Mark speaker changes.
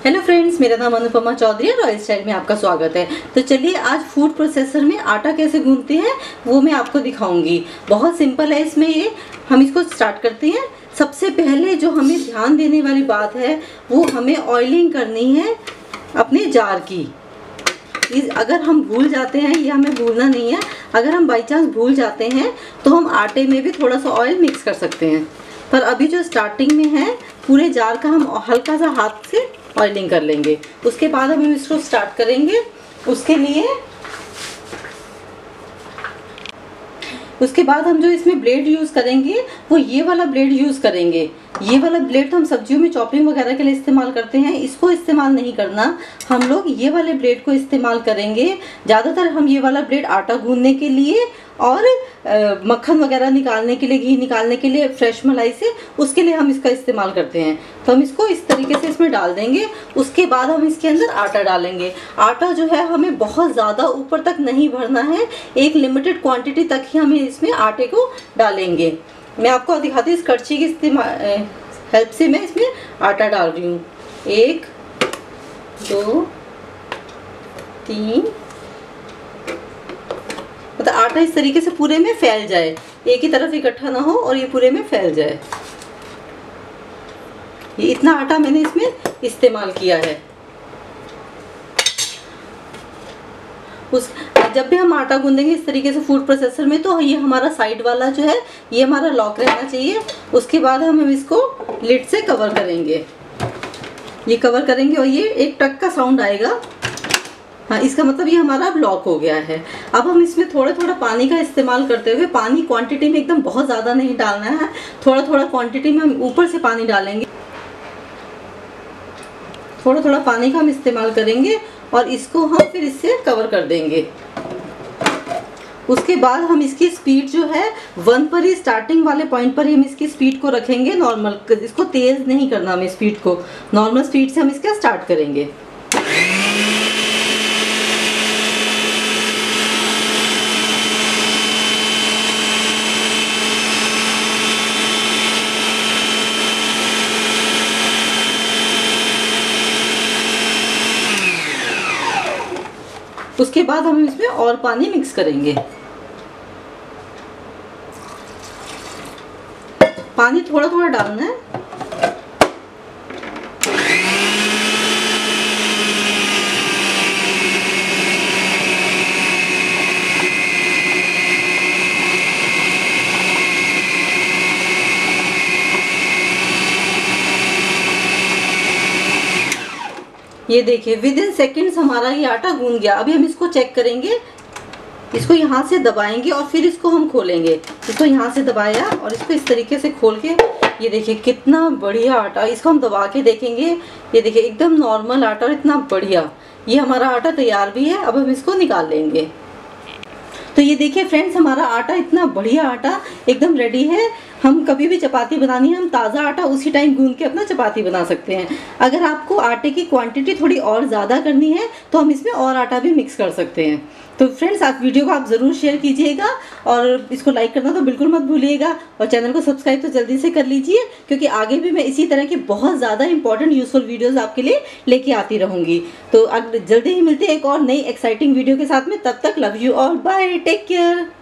Speaker 1: Hello friends, मेरा नाम अनुपमा चौधरी है। रॉयल स्टाइल में आपका स्वागत है। तो चलिए आज फूड प्रोसेसर में आटा कैसे गूंथते हैं वो मैं आपको दिखाऊंगी। बहुत सिंपल है इसमें ये। हम इसको स्टार्ट करते हैं। सबसे पहले जो हमें ध्यान देने वाली बात है वो हमें ऑयलिंग करनी है अपने जार की। अगर हम भूल जाते हैं, ये हमें भूलना नहीं है, अगर हम बाई चांस भूल जाते हैं तो हम आटे में भी थोड़ा सा ऑयल मिक्स कर सकते हैं। पर अभी जो स्टार्टिंग में है पूरे जार का हम हल्का सा हाथ से ऑयलिंग कर लेंगे। उसके बाद हम इसको स्टार्ट करेंगे। उसके बाद हम जो इसमें ब्लेड यूज़ करेंगे वो ये वाला ब्लेड यूज़ करेंगे। ये वाला ब्लेड तो हम सब्जियों में चॉपिंग वगैरह के लिए इस्तेमाल करते हैं, इसको इस्तेमाल नहीं करना। हम लोग ये वाले ब्लेड को इस्तेमाल करेंगे। ज़्यादातर हम ये वाला ब्लेड आटा गूंदने के लिए और मक्खन वगैरह निकालने के लिए, घी निकालने के लिए, फ्रेश मलाई से, उसके लिए हम इसका इस्तेमाल करते हैं। तो हम इसको इस तरीके से इसमें डाल देंगे। उसके बाद हम इसके अंदर आटा डालेंगे। आटा जो है हमें बहुत ज़्यादा ऊपर तक नहीं भरना है, एक लिमिटेड क्वांटिटी तक ही हमें इसमें आटे को डालेंगे। मैं आपको दिखाती हूँ, इस कड़छी की हेल्प से मैं इसमें आटा डाल रही हूँ। 1 2 3, मतलब आटा इस तरीके से पूरे में फैल जाए, एक ही तरफ इकट्ठा ना हो और ये पूरे में फैल जाए। ये इतना आटा मैंने इसमें इस्तेमाल किया है। जब भी हम आटा गूंदेंगे इस तरीके से फूड प्रोसेसर में, तो ये हमारा साइड वाला जो है ये हमारा लॉक रहना चाहिए। उसके बाद हम इसको लिड से कवर करेंगे। ये कवर करेंगे और ये एक टक का साउंड आएगा। हाँ, इसका मतलब ये हमारा अब लॉक हो गया है। अब हम इसमें थोड़ा थोड़ा पानी का इस्तेमाल करते हुए, पानी क्वांटिटी में एकदम बहुत ज़्यादा नहीं डालना है, थोड़ा थोड़ा क्वांटिटी में हम ऊपर से पानी डालेंगे। थोड़ा थोड़ा पानी का हम इस्तेमाल करेंगे और इसको हम फिर इससे कवर कर देंगे। उसके बाद हम इसकी स्पीड जो है 1 पर ही, स्टार्टिंग वाले पॉइंट पर ही हम इसकी स्पीड को रखेंगे नॉर्मल। इसको तेज़ नहीं करना हमें, स्पीड को नॉर्मल स्पीड से हम इसका स्टार्ट करेंगे। उसके बाद हम इसमें और पानी मिक्स करेंगे। पानी थोड़ा थोड़ा डालना है। ये देखिए विदिन सेकंड्स हमारा ये आटा गूंद गया। अभी हम इसको चेक करेंगे। इसको यहाँ से दबाएंगे और फिर इसको हम खोलेंगे। इसको यहाँ से दबाया और इसको इस तरीके से खोल के, ये देखिए कितना बढ़िया आटा। इसको हम दबा के देखेंगे। ये देखिए एकदम नॉर्मल आटा और इतना बढ़िया। ये हमारा आटा तैयार भी है। अब हम इसको निकाल लेंगे। तो ये देखिए फ्रेंड्स, हमारा आटा इतना बढ़िया आटा एकदम रेडी है। हम कभी भी चपाती बनानी है, हम ताज़ा आटा उसी टाइम गूंद के अपना चपाती बना सकते हैं। अगर आपको आटे की क्वांटिटी थोड़ी और ज़्यादा करनी है तो हम इसमें और आटा भी मिक्स कर सकते हैं। तो फ्रेंड्स, आप वीडियो को आप ज़रूर शेयर कीजिएगा और इसको लाइक करना तो बिल्कुल मत भूलिएगा और चैनल को सब्सक्राइब तो जल्दी से कर लीजिए, क्योंकि आगे भी मैं इसी तरह की बहुत ज़्यादा इंपॉर्टेंट यूजफुल वीडियोज़ आपके लिए लेके आती रहूँगी। तो जल्दी ही मिलते हैं एक और नई एक्साइटिंग वीडियो के साथ में। तब तक love you all, bye, take care.